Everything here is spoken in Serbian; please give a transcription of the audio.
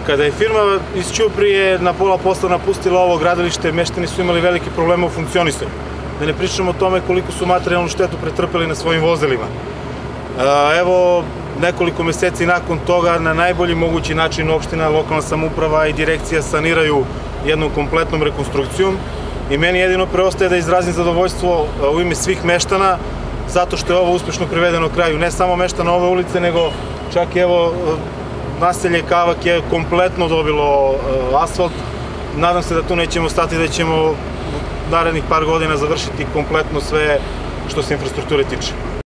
Kada je firma iz Ćuprije na pola posla napustila ovo gradilište, meštani su imali velike probleme u funkcionisanju. Da ne pričamo o tome koliko su materijalnu štetu pretrpeli na svojim vozilima. Evo, nekoliko meseci nakon toga, na najbolji mogući način opština, lokalna samouprava i direkcija saniraju jednom kompletnom rekonstrukcijom i meni jedino preostaje da izrazim zadovoljstvo u ime svih meštana zato što je ovo uspešno privedeno kraju. Ne samo meštana ove ulice, nego čak i evo naselje Kavak je kompletno dobilo asfalt. Nadam se da tu nećemo stati, da ćemo narednih par godina završiti kompletno sve što se infrastrukture tiče.